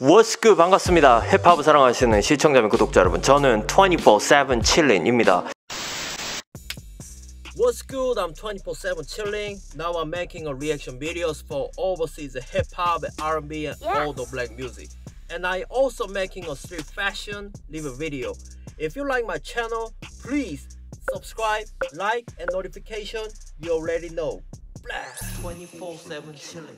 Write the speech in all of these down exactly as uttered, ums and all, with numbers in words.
What's good? 반갑습니다. 힙합을 사랑하시는 시청자 및 구독자 여러분, 저는 twenty-four seven chillin입니다. What's good? I'm twenty-four seven chilling. Now I'm making a reaction videos for overseas hip hop, R and B, and yes. all the black music. And I also making a street fashion review video. If you like my channel, please subscribe, like, and notification. You already know. twenty-four seven chilling.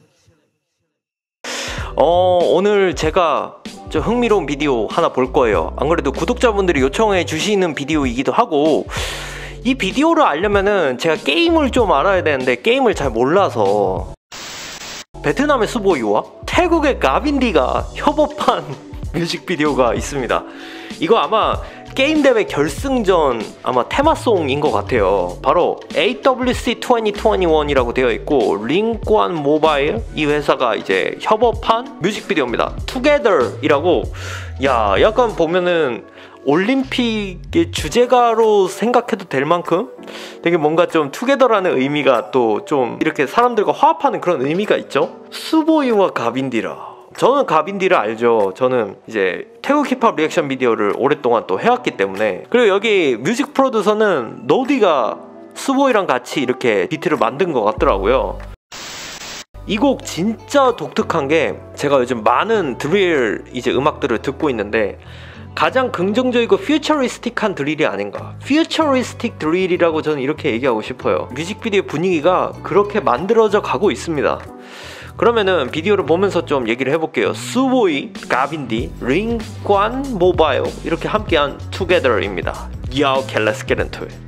어, 오늘 제가 좀 흥미로운 비디오 하나 볼 거예요. 안 그래도 구독자분들이 요청해 주시는 비디오이기도 하고, 이 비디오를 알려면은 제가 게임을 좀 알아야 되는데 게임을 잘 몰라서, 베트남의 스보이와 태국의 가빈디가 협업한 뮤직비디오가 있습니다. 이거 아마 게임 대회 결승전 아마 테마송인 것 같아요. 바로 에이 더블유 씨 이천이십일이라고 되어 있고, 링관 모바일 이 회사가 이제 협업한 뮤직비디오입니다. Together이라고, 야, 약간 보면은 올림픽의 주제가로 생각해도 될 만큼 되게 뭔가 좀 투게더라는 의미가 또 좀 이렇게 사람들과 화합하는 그런 의미가 있죠. 스보이와 가빈디라. 저는 가빈디를 알죠. 저는 이제 태국 힙합 리액션 비디오를 오랫동안 또 해왔기 때문에. 그리고 여기 뮤직 프로듀서는 노디가 스보이랑 같이 이렇게 비트를 만든 것 같더라고요. 이 곡 진짜 독특한 게, 제가 요즘 많은 드릴 이제 음악들을 듣고 있는데 가장 긍정적이고 퓨처리스틱한 드릴이 아닌가. 퓨처리스틱 드릴이라고 저는 이렇게 얘기하고 싶어요. 뮤직비디오 분위기가 그렇게 만들어져 가고 있습니다. 그러면은 비디오를 보면서 좀 얘기를 해볼게요. 스보이, 가빈디, 링관 모바일 이렇게 함께한 Together입니다. Yo, okay, let's get into it.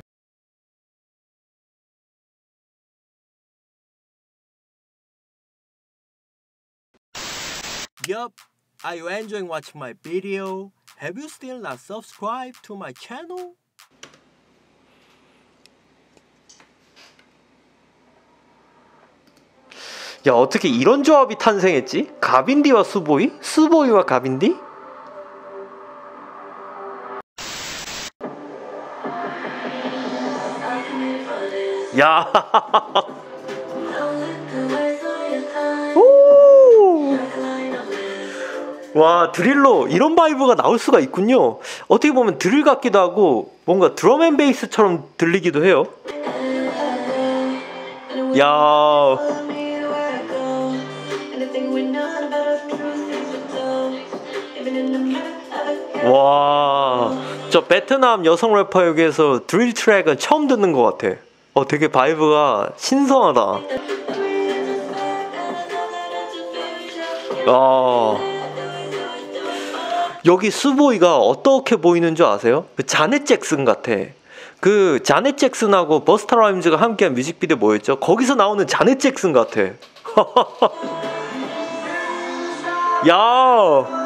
Yup, are you enjoying watching my video? Have you still not subscribed to my channel? 야, 어떻게 이런 조합이 탄생했지? 가빈디와 스보이? 스보이와 가빈디? 야. 오. 와, 드릴로 이런 바이브가 나올 수가 있군요. 어떻게 보면 드릴 같기도 하고 뭔가 드럼앤베이스처럼 들리기도 해요. 야. 와, 저 베트남 여성 래퍼 여기에서 드릴 트랙은 처음 듣는 것 같아. 어, 되게 바이브가 신선하다. 아, 여기 스보이가 어떻게 보이는 줄 아세요? 그 자넷 잭슨 같아. 그 자넷 잭슨하고 버스타 라임즈가 함께한 뮤직비디오 뭐였죠? 거기서 나오는 자넷 잭슨 같아. 야.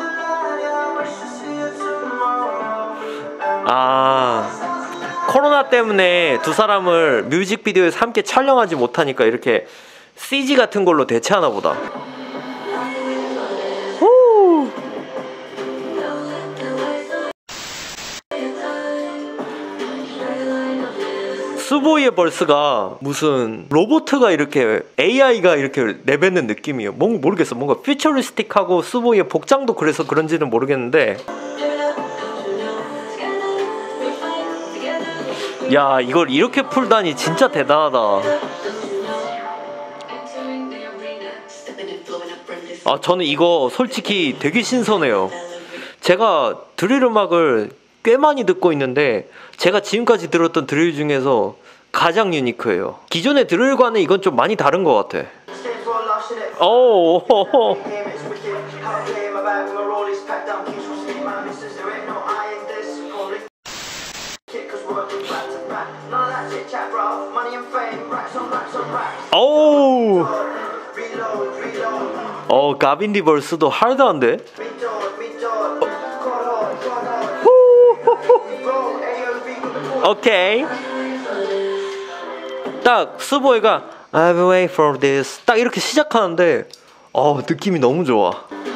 아, 코로나 때문에 두 사람을 뮤직비디오에서 함께 촬영하지 못하니까 이렇게 씨지 같은 걸로 대체하나 보다. 오. 스보이의 벌스가 무슨 로보트가 이렇게 에이아이가 이렇게 내뱉는 느낌이에요. 뭔 모르겠어. 뭔가 퓨처리스틱하고 스보이의 복장도 그래서 그런지는 모르겠는데, 야, 이걸 이렇게 풀다니 진짜 대단하다. 아, 저는 이거 솔직히 되게 신선해요. 제가 드릴 음악을 꽤 많이 듣고 있는데 제가 지금까지 들었던 드릴 중에서 가장 유니크해요. 기존의 드릴과는 이건 좀 많이 다른 것 같아. 오. 오우. 어, 가빈디 벌스도 하드한데? 어. 오케이. 딱 스보이가 I've been waiting for this 딱 이렇게 시작하는데, 어, 느낌이 너무 좋아.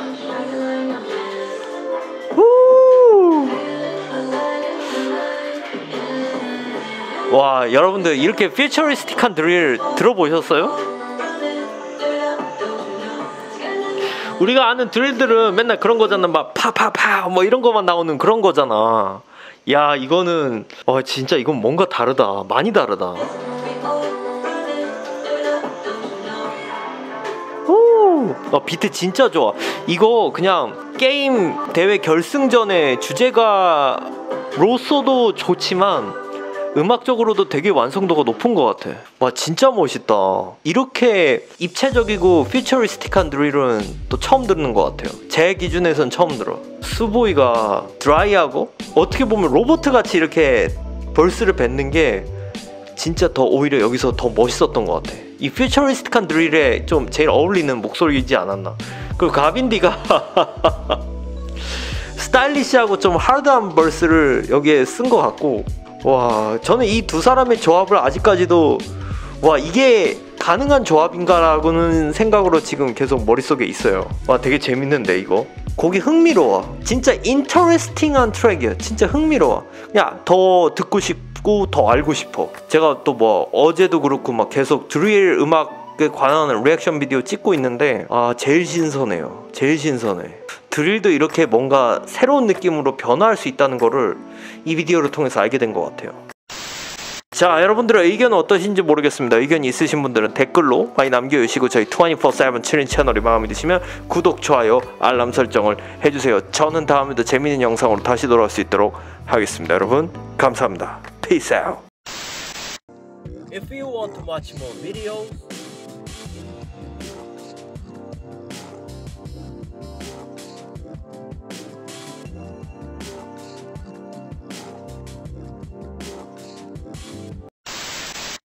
와, 여러분들 이렇게 퓨처리스틱한 드릴 들어보셨어요? 우리가 아는 드릴들은 맨날 그런 거잖아. 막 파파파 뭐 이런 거만 나오는 그런 거잖아. 야, 이거는 어 진짜 이건 뭔가 다르다. 많이 다르다. 오, 아, 비트 진짜 좋아. 이거 그냥 게임 대회 결승전의 주제가로서도 좋지만 음악적으로도 되게 완성도가 높은 것 같아. 와, 진짜 멋있다. 이렇게 입체적이고 퓨처리스틱한 드릴은 또 처음 듣는 것 같아요. 제 기준에선 처음 들어. 스보이가 드라이하고 어떻게 보면 로봇같이 이렇게 벌스를 뱉는 게 진짜 더 오히려 여기서 더 멋있었던 것 같아. 이 퓨처리스틱한 드릴에 좀 제일 어울리는 목소리이지 않았나. 그리고 가빈디가 스타일리시하고 좀 하드한 벌스를 여기에 쓴 것 같고, 와, 저는 이 두 사람의 조합을 아직까지도 와, 이게 가능한 조합인가라고는 생각으로 지금 계속 머릿속에 있어요. 와, 되게 재밌는데 이거 곡이 흥미로워. 진짜 인터레스팅한 트랙이야. 진짜 흥미로워. 그냥 더 듣고 싶고 더 알고 싶어. 제가 또 뭐 어제도 그렇고 막 계속 드릴 음악에 관한 리액션 비디오 찍고 있는데 아, 제일 신선해요. 제일 신선해. 드릴도 이렇게 뭔가 새로운 느낌으로 변화할 수 있다는 거를 이 비디오를 통해서 알게 된 것 같아요. 자, 여러분들의 의견은 어떠신지 모르겠습니다. 의견이 있으신 분들은 댓글로 많이 남겨주시고 저희 이십사 세븐 칠인 채널이 마음에 드시면 구독, 좋아요, 알람 설정을 해주세요. 저는 다음에도 재밌는 영상으로 다시 돌아올 수 있도록 하겠습니다. 여러분 감사합니다. Peace out. If you want to watch more videos